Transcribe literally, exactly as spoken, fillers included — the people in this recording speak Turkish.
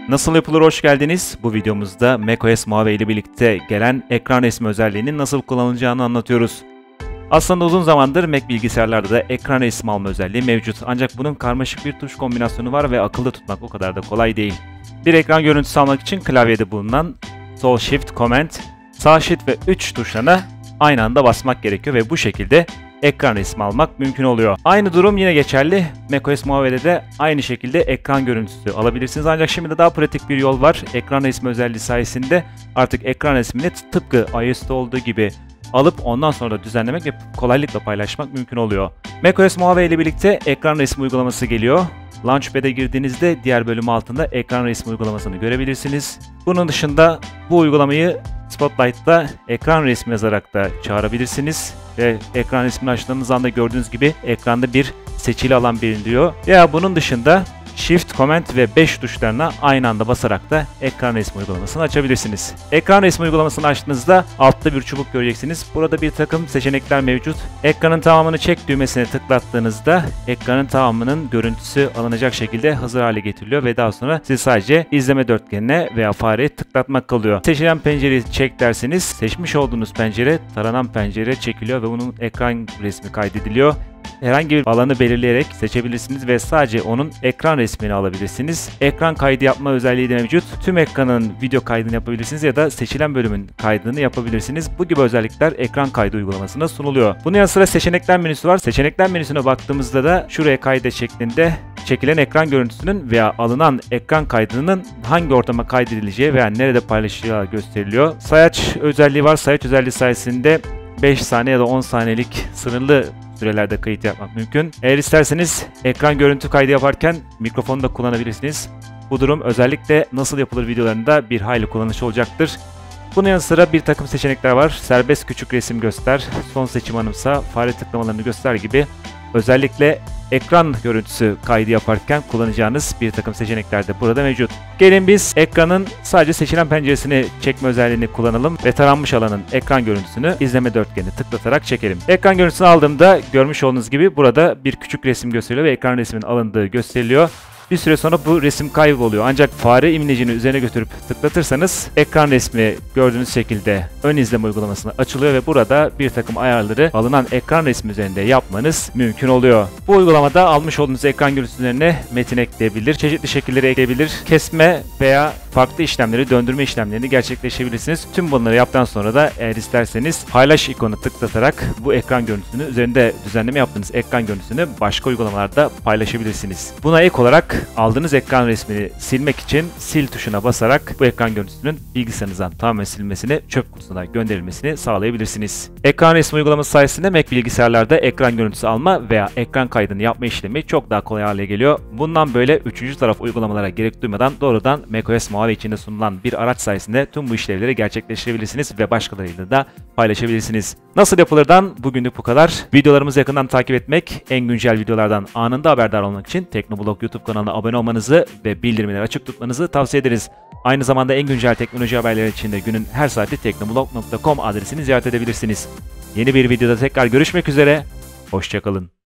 Nasıl yapılır, hoş geldiniz. Bu videomuzda macOS Mojave ile birlikte gelen ekran resmi özelliğinin nasıl kullanılacağını anlatıyoruz. Aslında uzun zamandır Mac bilgisayarlarda da ekran resmi alma özelliği mevcut. Ancak bunun karmaşık bir tuş kombinasyonu var ve akılda tutmak o kadar da kolay değil. Bir ekran görüntüsü almak için klavyede bulunan Sol Shift Command, sağ Shift ve üç tuşlarına aynı anda basmak gerekiyor ve bu şekilde ekran resmi almak mümkün oluyor. Aynı durum yine geçerli. macOS Mojave'de de aynı şekilde ekran görüntüsü alabilirsiniz. Ancak şimdi de daha pratik bir yol var. Ekran resmi özelliği sayesinde artık ekran resmini tıpkı iOS'te olduğu gibi alıp ondan sonra da düzenlemek ve kolaylıkla paylaşmak mümkün oluyor. macOS Mojave ile birlikte ekran resmi uygulaması geliyor. Launchpad'e girdiğinizde diğer bölüm altında ekran resmi uygulamasını görebilirsiniz. Bunun dışında bu uygulamayı Spotlight'ta ekran resmi yazarak da çağırabilirsiniz. Ve ekran resmini açtığınız anda gördüğünüz gibi ekranda bir seçili alan belirliyor. Veya bunun dışında Shift, Command ve beş tuşlarına aynı anda basarak da ekran resmi uygulamasını açabilirsiniz. Ekran resmi uygulamasını açtığınızda altta bir çubuk göreceksiniz. Burada bir takım seçenekler mevcut. Ekranın tamamını çek düğmesine tıklattığınızda ekranın tamamının görüntüsü alınacak şekilde hazır hale getiriliyor ve daha sonra siz sadece izleme dörtgenine veya fareye tıklatmak kalıyor. Seçilen pencereyi çek derseniz seçmiş olduğunuz pencere taranan pencere çekiliyor ve bunun ekran resmi kaydediliyor. Herhangi bir alanı belirleyerek seçebilirsiniz ve sadece onun ekran resmini alabilirsiniz. Ekran kaydı yapma özelliği de mevcut. Tüm ekranın video kaydını yapabilirsiniz ya da seçilen bölümün kaydını yapabilirsiniz. Bu gibi özellikler ekran kaydı uygulamasına sunuluyor. Bunun yanı sıra seçenekler menüsü var. Seçenekler menüsüne baktığımızda da şuraya kaydet şeklinde çekilen ekran görüntüsünün veya alınan ekran kaydının hangi ortama kaydedileceği veya nerede paylaşılacağı gösteriliyor. Sayaç özelliği var. Sayaç özelliği sayesinde beş saniye ya da on saniyelik sınırlı sürelerde kayıt yapmak mümkün. Eğer isterseniz ekran görüntü kaydı yaparken mikrofonu da kullanabilirsiniz. Bu durum özellikle nasıl yapılır videolarında bir hayli kullanışlı olacaktır. Bunun yanı sıra bir takım seçenekler var. Serbest küçük resim göster, son seçim anımsa, fare tıklamalarını göster gibi özellikle ekran görüntüsü kaydı yaparken kullanacağınız bir takım seçenekler de burada mevcut. Gelin biz ekranın sadece seçilen penceresini çekme özelliğini kullanalım ve taranmış alanın ekran görüntüsünü izleme dörtgenine tıklatarak çekelim. Ekran görüntüsünü aldığımda görmüş olduğunuz gibi burada bir küçük resim gösteriliyor ve ekran resminin alındığı gösteriliyor. Bir süre sonra bu resim kayboluyor. Ancak fare imlecini üzerine götürüp tıklatırsanız ekran resmi gördüğünüz şekilde ön izleme uygulamasına açılıyor ve burada bir takım ayarları alınan ekran resmi üzerinde yapmanız mümkün oluyor. Bu uygulamada almış olduğunuz ekran görüntülerine metin ekleyebilir, çeşitli şekilleri ekleyebilir, kesme veya farklı işlemleri, döndürme işlemlerini gerçekleştirebilirsiniz. Tüm bunları yaptıktan sonra da eğer isterseniz paylaş ikonu tıklatarak bu ekran görüntüsünü, üzerinde düzenleme yaptığınız ekran görüntüsünü başka uygulamalarda paylaşabilirsiniz. Buna ek olarak aldığınız ekran resmini silmek için sil tuşuna basarak bu ekran görüntüsünün bilgisayarınızdan tamamen silmesini, çöp kutusuna gönderilmesini sağlayabilirsiniz. Ekran resmi uygulaması sayesinde Mac bilgisayarlarda ekran görüntüsü alma veya ekran kaydını yapma işlemi çok daha kolay hale geliyor. Bundan böyle üçüncü taraf uygulamalara gerek duymadan doğrudan macOS Mojave içinde sunulan bir araç sayesinde tüm bu işlevleri gerçekleştirebilirsiniz ve başkalarıyla da paylaşabilirsiniz. Nasıl yapılırdan bugünlük bu kadar. Videolarımızı yakından takip etmek, en güncel videolardan anında haberdar olmak için Teknoblog YouTube kanalına abone olmanızı ve bildirimleri açık tutmanızı tavsiye ederiz. Aynı zamanda en güncel teknoloji haberleri için de günün her saati teknoblog nokta com adresini ziyaret edebilirsiniz. Yeni bir videoda tekrar görüşmek üzere, hoşça kalın.